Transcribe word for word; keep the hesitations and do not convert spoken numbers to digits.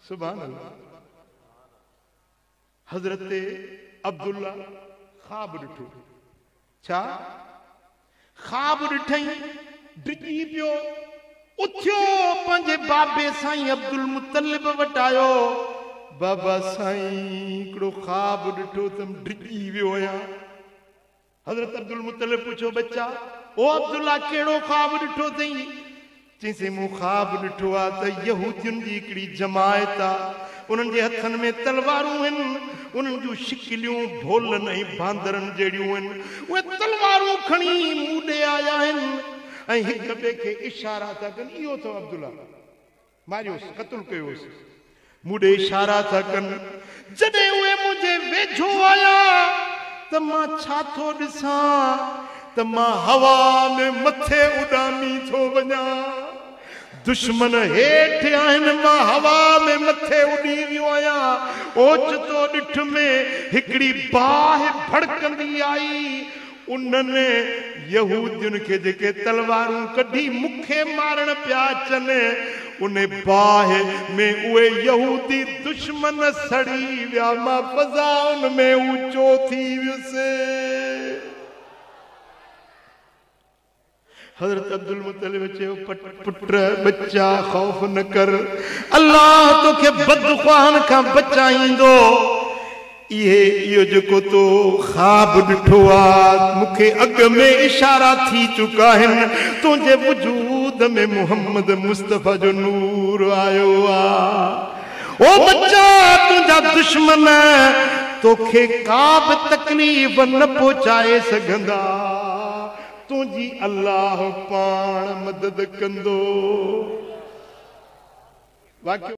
सुभान अल्लाह। हजरत अब्दुल्ला ख्वाब ॾिठो। छा ख्वाब ॾिठई, डिॼी पियो, उथियो पंहिंजे बाबे साईं अब्दुल मुतलिब वटि आयो। बाबा साईं हिकिड़ो ख्वाब ॾिठो त डिॼी वियो आहियां। हजरत अब्दुल मुतलिब पुछो, बच्चा ओ अब्दुल्ला कहिड़ो ख्वाब ॾिठो अथई? चईंसि मूं ख्वाब ॾिठो आहे त यहूदियुनि जी हिकिड़ी जमायत आहे, उन्हनि जे हथनि में तलवारूं आहिनि, उन्हनि जूं शिकिलियूं भोलनि ऐं बांदरनि जहिड़ियूं आहिनि। उहे तलवारूं खणी मूं ॾे आया आहिनि ऐं हिक ॿिए खे इशारा था कनि, इहो अथव अब्दुल्ला, मारियोसि, क़त्ल कयोसि। मूं ॾे इशारा था कनि। जॾहिं उहे मुंहिंजे वेझो आया त मां छा थो ॾिसां त मां हवा में मथे उॾामी थो वञा। दुश्मन हेठि आहिनि, मां हवा में मथे उॾी वियो आहियां। ओचितो ॾिठ में हिकिड़ी बाहि भड़कंदी आई। उन्हनि यहूदियुनि खे जेके तलवारूं कढी मूंखे मारण पिया अचनि, उन बाहि में उहे यहूदी दुश्मन सड़ी विया। मां फज़ाउन में ऊंचो थी वियुसि। हजरत अब्दुल मुतलिब चयो, पुत्र बच्चा खौफ न कर, अल्लाह तोखे बदख्वाहन खां बचाईंदो। इहे इहो जेको तो ख्वाब ॾिठो आहे, मूंखे अॻ में इशारा थी चुका आहिनि। तुंहिंजे वजूद में मोहम्मद मुस्तफ़ा जो नूर आयो आहे। ओ बच्चा, तुंहिंजा दुश्मन तोखे का बि तकलीफ़ न पहुचाए सघंदा। तुझी अल्लाह पाण मदद कंदो। वाक्य